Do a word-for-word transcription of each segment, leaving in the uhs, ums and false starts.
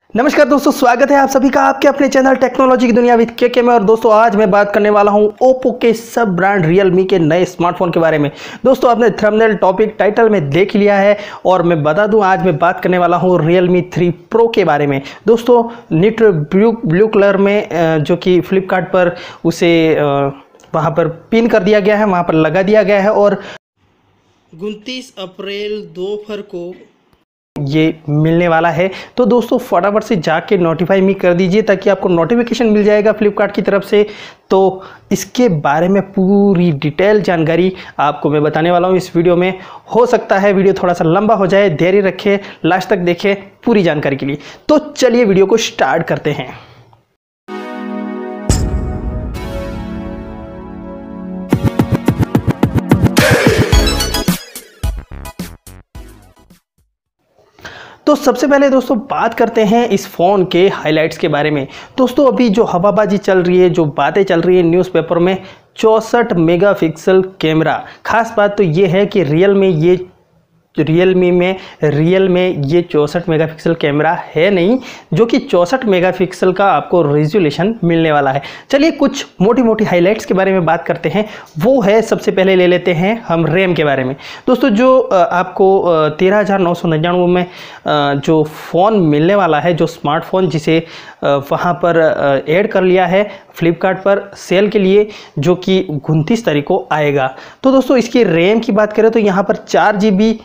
नमस्कार दोस्तों, स्वागत है आप सभी का आपके अपने चैनल टेक्नोलॉजी की दुनिया विद के के में। और दोस्तों आज मैं बात करने वाला हूं ओप्पो के सब ब्रांड Realme के नए स्मार्टफोन के बारे में। दोस्तों आपने थंबनेल टॉपिक टाइटल में देख लिया है और मैं बता दूं आज मैं बात करने वाला हूं Realme थ्री प्रो के बारे में। दोस्तों निट ब्लू ब्लू कलर में जो कि फ्लिपकार्ट पर उसे वहाँ पर पिन कर दिया गया है, वहाँ पर लगा दिया गया है और उनतीस अप्रैल दोपहर को ये मिलने वाला है। तो दोस्तों फटाफट से जाके नोटिफाई मी कर दीजिए ताकि आपको नोटिफिकेशन मिल जाएगा फ्लिपकार्ट की तरफ से। तो इसके बारे में पूरी डिटेल जानकारी आपको मैं बताने वाला हूँ इस वीडियो में। हो सकता है वीडियो थोड़ा सा लंबा हो जाए, धैर्य रखें, लास्ट तक देखें पूरी जानकारी के लिए। तो चलिए वीडियो को स्टार्ट करते हैं। तो सबसे पहले दोस्तों बात करते हैं इस फ़ोन के हाइलाइट्स के बारे में। दोस्तों अभी जो हवाबाजी चल रही है, जो बातें चल रही है न्यूज़पेपर में, चौंसठ मेगापिक्सल कैमरा। खास बात तो ये है कि रियल में ये Realme में रियल में ये चौंसठ मेगापिक्सल कैमरा है नहीं, जो कि चौंसठ मेगापिक्सल का आपको रेजोल्यूशन मिलने वाला है। चलिए कुछ मोटी मोटी हाइलाइट्स के बारे में बात करते हैं। वो है सबसे पहले ले लेते हैं हम रैम के बारे में। दोस्तों जो आपको तेरह हज़ार नौ सौ निन्यानवे में जो फ़ोन मिलने वाला है, जो स्मार्टफोन जिसे वहाँ पर ऐड कर लिया है फ्लिपकार्ट पर सेल के लिए, जो कि उनतीस तारीख को आएगा। तो दोस्तों इसकी रैम की बात करें तो यहाँ पर चार जी बी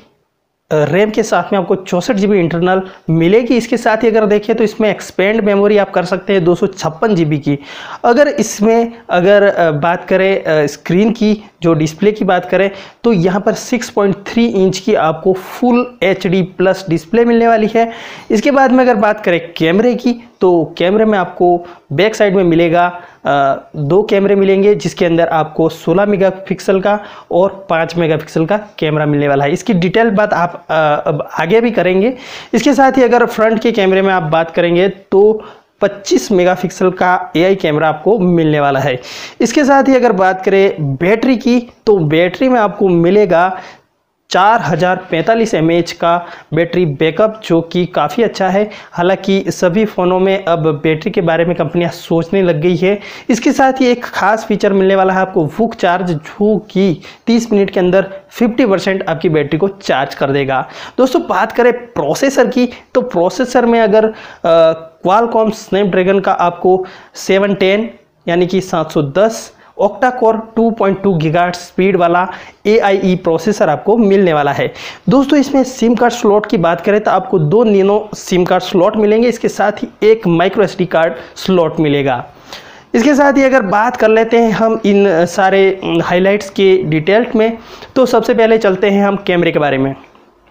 रैम के साथ में आपको चौंसठ जी बी इंटरनल मिलेगी। इसके साथ ही अगर देखें तो इसमें एक्सपेंड मेमोरी आप कर सकते हैं दो सौ छप्पन जी बी की। अगर इसमें अगर बात करें स्क्रीन की, जो डिस्प्ले की बात करें तो यहाँ पर छह पॉइंट तीन इंच की आपको full H D plus display मिलने वाली है। इसके बाद में अगर बात करें कैमरे की तो कैमरे में आपको बैक साइड में मिलेगा आ, दो कैमरे मिलेंगे, जिसके अंदर आपको सोलह मेगापिक्सल का और पाँच मेगापिक्सल का कैमरा मिलने वाला है। इसकी डिटेल बात आप आ, अब आगे भी करेंगे। इसके साथ ही अगर फ्रंट के कैमरे में आप बात करेंगे तो पच्चीस मेगापिक्सल का ए आई कैमरा आपको मिलने वाला है। इसके साथ ही अगर बात करें बैटरी की तो बैटरी में आपको मिलेगा चार हज़ार पैंतालीस एम ए एच का बैटरी बैकअप, जो कि काफ़ी अच्छा है। हालांकि सभी फ़ोनों में अब बैटरी के बारे में कंपनियां सोचने लग गई है। इसके साथ ही एक खास फीचर मिलने वाला है आपको वुक चार्ज, जो कि तीस मिनट के अंदर पचास परसेंट आपकी बैटरी को चार्ज कर देगा। दोस्तों बात करें प्रोसेसर की तो प्रोसेसर में अगर क्वालकॉम स्नैपड्रैगन का आपको सेवन टेन यानी कि सात सौ दस octa core two point two gigahertz speed वाला ए आई ई प्रोसेसर आपको मिलने वाला है। दोस्तों इसमें सिम कार्ड स्लॉट की बात करें तो आपको दो नीनो सिम कार्ड स्लॉट मिलेंगे। इसके साथ ही एक micro S D card slot मिलेगा। इसके साथ ही अगर बात कर लेते हैं हम इन सारे हाइलाइट्स के डिटेल में, तो सबसे पहले चलते हैं हम कैमरे के बारे में।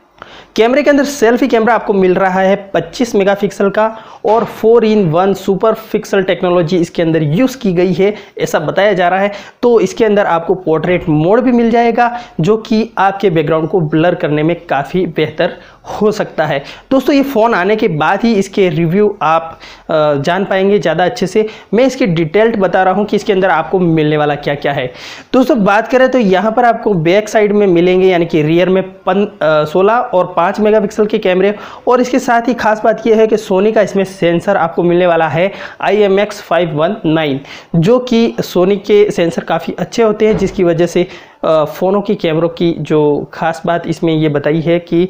कैमरे के अंदर सेल्फी कैमरा आपको मिल रहा है पच्चीस मेगापिक्सल का और four in one super pixel technology इसके अंदर यूज़ की गई है, ऐसा बताया जा रहा है। तो इसके अंदर आपको पोर्ट्रेट मोड भी मिल जाएगा, जो कि आपके बैकग्राउंड को ब्लर करने में काफ़ी बेहतर हो सकता है। दोस्तों ये फ़ोन आने के बाद ही इसके रिव्यू आप जान पाएंगे ज़्यादा अच्छे से। मैं इसके डिटेल्ड बता रहा हूँ कि इसके अंदर आपको मिलने वाला क्या क्या है। दोस्तों बात करें तो यहाँ पर आपको बैक साइड में मिलेंगे यानी कि रियर में पन सोलह और पाँच मेगापिक्सल के कैमरे। और इसके साथ ही खास बात यह है कि सोनी का इसमें सेंसर आपको मिलने वाला है I M X five one nine, जो कि सोनी के सेंसर काफ़ी अच्छे होते हैं, जिसकी वजह से फ़ोनों की कैमरों की जो खास बात इसमें ये बताई है कि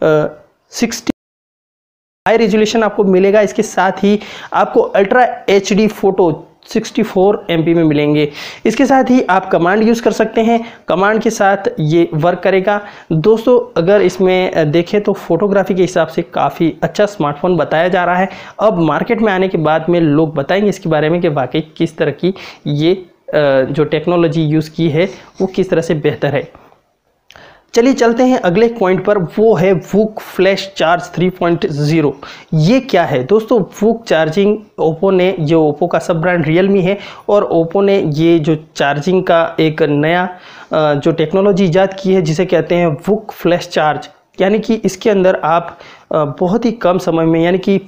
सिक्सटी हाई रेजोल्यूशन आपको मिलेगा। इसके साथ ही आपको अल्ट्रा एच डी फोटो चौंसठ एम पी में मिलेंगे। इसके साथ ही आप कमांड यूज़ कर सकते हैं, कमांड के साथ ये वर्क करेगा। दोस्तों अगर इसमें देखें तो फोटोग्राफी के हिसाब से काफ़ी अच्छा स्मार्टफोन बताया जा रहा है। अब मार्केट में आने के बाद में लोग बताएंगे इसके बारे में कि वाकई किस तरह की ये जो टेक्नोलॉजी यूज़ की है वो किस तरह से बेहतर है। चलिए चलते हैं अगले पॉइंट पर, वो है VOOC flash charge three point zero. ये क्या है दोस्तों? वुक चार्जिंग ओप्पो ने, जो ओप्पो का सब ब्रांड Realme है, और ओप्पो ने ये जो चार्जिंग का एक नया जो टेक्नोलॉजी ईजाद की है जिसे कहते हैं वुक फ्लैश चार्ज। यानी कि इसके अंदर आप बहुत ही कम समय में यानी कि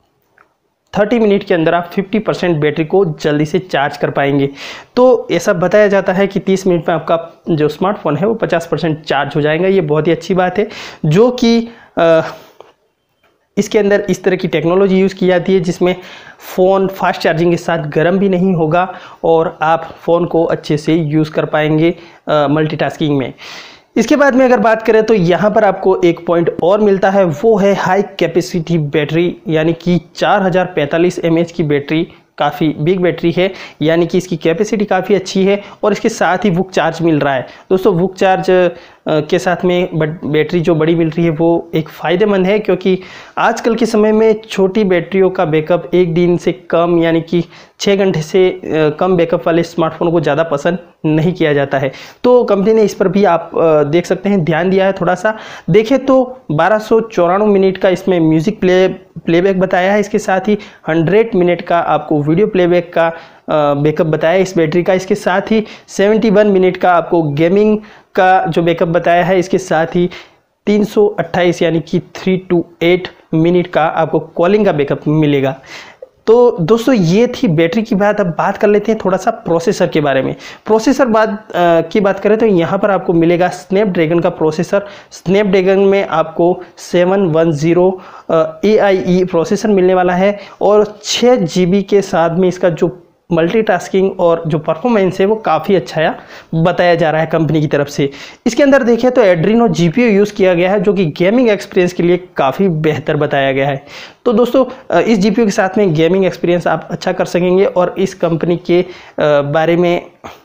तीस मिनट के अंदर आप पचास परसेंट बैटरी को जल्दी से चार्ज कर पाएंगे। तो ऐसा बताया जाता है कि तीस मिनट में आपका जो स्मार्टफोन है वो पचास परसेंट चार्ज हो जाएगा। ये बहुत ही अच्छी बात है, जो कि इसके अंदर इस तरह की टेक्नोलॉजी यूज़ की जाती है जिसमें फ़ोन फास्ट चार्जिंग के साथ गर्म भी नहीं होगा और आप फ़ोन को अच्छे से यूज़ कर पाएंगे मल्टीटास्किंग में। इसके बाद में अगर बात करें तो यहाँ पर आपको एक पॉइंट और मिलता है, वो है हाई कैपेसिटी बैटरी, यानी कि चार हज़ार पैंतालीस एम एच की बैटरी, काफ़ी बिग बैटरी है, यानी कि इसकी कैपेसिटी काफ़ी अच्छी है और इसके साथ ही वुक चार्ज मिल रहा है। दोस्तों वुक चार्ज के साथ में बट बैटरी जो बड़ी मिल रही है वो एक फ़ायदेमंद है, क्योंकि आजकल के समय में छोटी बैटरियों का बैकअप एक दिन से कम यानी कि छः घंटे से कम बैकअप वाले स्मार्टफोन को ज़्यादा पसंद नहीं किया जाता है। तो कंपनी ने इस पर भी आप देख सकते हैं ध्यान दिया है थोड़ा सा। देखें तो बारह सौ चौरानवे मिनट का इसमें म्यूज़िक प्ले प्लेबैक बताया है, इसके साथ ही हंड्रेड मिनट का आपको वीडियो प्लेबैक का बैकअप बताया इस बैटरी का, इसके साथ ही इकहत्तर मिनट का आपको गेमिंग का जो बैकअप बताया है, इसके साथ ही तीन सौ अट्ठाईस यानी कि थ्री टू एट मिनट का आपको कॉलिंग का बैकअप मिलेगा। तो दोस्तों ये थी बैटरी की बात। अब बात कर लेते हैं थोड़ा सा प्रोसेसर के बारे में। प्रोसेसर बात आ, की बात करें तो यहाँ पर आपको मिलेगा स्नैपड्रैगन का प्रोसेसर। स्नैपड्रैगन में आपको seven one zero A I E processor मिलने वाला है और छः जी बी के साथ में इसका जो मल्टीटास्किंग और जो परफॉर्मेंस है वो काफ़ी अच्छा है बताया जा रहा है कंपनी की तरफ से। इसके अंदर देखें तो एड्रीनो जीपीयू यूज़ किया गया है जो कि गेमिंग एक्सपीरियंस के लिए काफ़ी बेहतर बताया गया है। तो दोस्तों इस जीपीयू के साथ में गेमिंग एक्सपीरियंस आप अच्छा कर सकेंगे और इस कंपनी के बारे में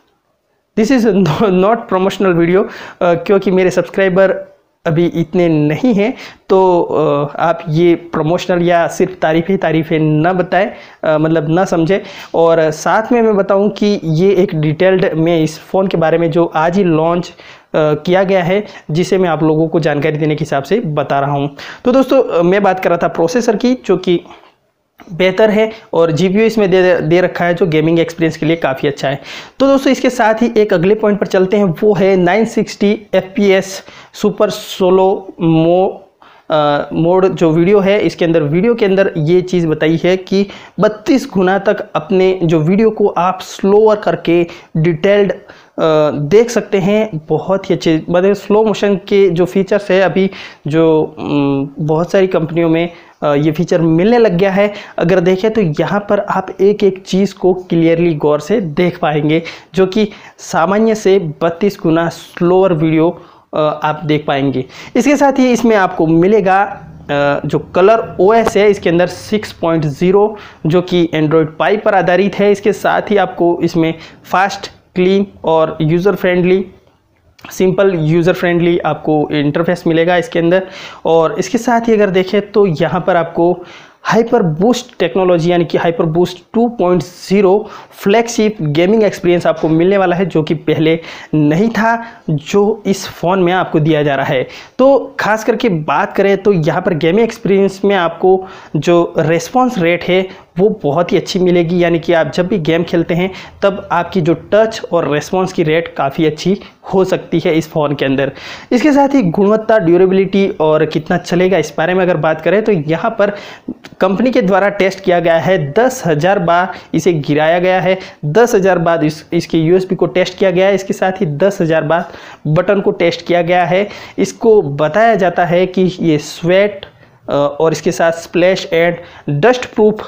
this is not promotional video, क्योंकि मेरे सब्सक्राइबर अभी इतने नहीं हैं, तो आप ये प्रमोशनल या सिर्फ तारीफ़ ही तारीफ़ें ना बताएं, मतलब ना समझें। और साथ में मैं बताऊं कि ये एक डिटेल्ड में इस फ़ोन के बारे में जो आज ही लॉन्च किया गया है, जिसे मैं आप लोगों को जानकारी देने के हिसाब से बता रहा हूं। तो दोस्तों मैं बात कर रहा था प्रोसेसर की, जो कि बेहतर है, और जीपीयू इसमें दे दे रखा है जो गेमिंग एक्सपीरियंस के लिए काफ़ी अच्छा है। तो दोस्तों इसके साथ ही एक अगले पॉइंट पर चलते हैं, वो है nine sixty F P S super slo-mo mode जो वीडियो है। इसके अंदर वीडियो के अंदर ये चीज़ बताई है कि बत्तीस गुना तक अपने जो वीडियो को आप स्लोअर करके डिटेल्ड देख सकते हैं। बहुत ही अच्छे, मतलब स्लो मोशन के जो फीचर्स है अभी जो बहुत सारी कंपनियों में ये फीचर मिलने लग गया है। अगर देखें तो यहाँ पर आप एक एक चीज़ को क्लियरली गौर से देख पाएंगे, जो कि सामान्य से बत्तीस गुना स्लोअर वीडियो आप देख पाएंगे। इसके साथ ही इसमें आपको मिलेगा जो कलर ओएस है इसके अंदर सिक्स पॉइंट ज़ीरो, जो कि एंड्रॉयड पाई पर आधारित है। इसके साथ ही आपको इसमें फास्ट, क्लीन और user friendly, simple user friendly आपको इंटरफेस मिलेगा इसके अंदर। और इसके साथ ही अगर देखें तो यहाँ पर आपको हाइपर बूस्ट टेक्नोलॉजी यानी कि hyper boost two point zero flagship gaming experience आपको मिलने वाला है, जो कि पहले नहीं था, जो इस फ़ोन में आपको दिया जा रहा है। तो खास करके बात करें तो यहाँ पर गेमिंग एक्सपीरियंस में आपको जो रेस्पॉन्स रेट है वो बहुत ही अच्छी मिलेगी, यानी कि आप जब भी गेम खेलते हैं तब आपकी जो टच और रेस्पॉन्स की रेट काफ़ी अच्छी हो सकती है इस फ़ोन के अंदर। इसके साथ ही गुणवत्ता, ड्यूरेबिलिटी और कितना चलेगा इस बारे में अगर बात करें तो यहाँ पर कंपनी के द्वारा टेस्ट किया गया है, दस हज़ार बार इसे गिराया गया है, दस हज़ार बार इस इसके यूएसबी को टेस्ट किया गया है, इसके साथ ही दस हज़ार बार बटन को टेस्ट किया गया है। इसको बताया जाता है कि ये स्वेट और इसके साथ splash and dust proof,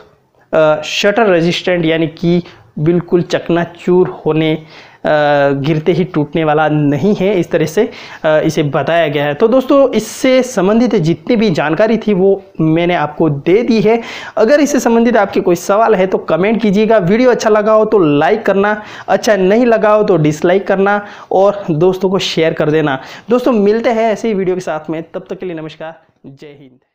shatter resistant, यानी कि बिल्कुल चकनाचूर होने, गिरते ही टूटने वाला नहीं है, इस तरह से इसे बताया गया है। तो दोस्तों इससे संबंधित जितनी भी जानकारी थी वो मैंने आपको दे दी है। अगर इससे संबंधित आपके कोई सवाल है तो कमेंट कीजिएगा। वीडियो अच्छा लगा हो तो लाइक करना, अच्छा नहीं लगा हो तो डिसलाइक करना और दोस्तों को शेयर कर देना। दोस्तों मिलते हैं ऐसे ही वीडियो के साथ में, तब तक के लिए नमस्कार, जय हिंद।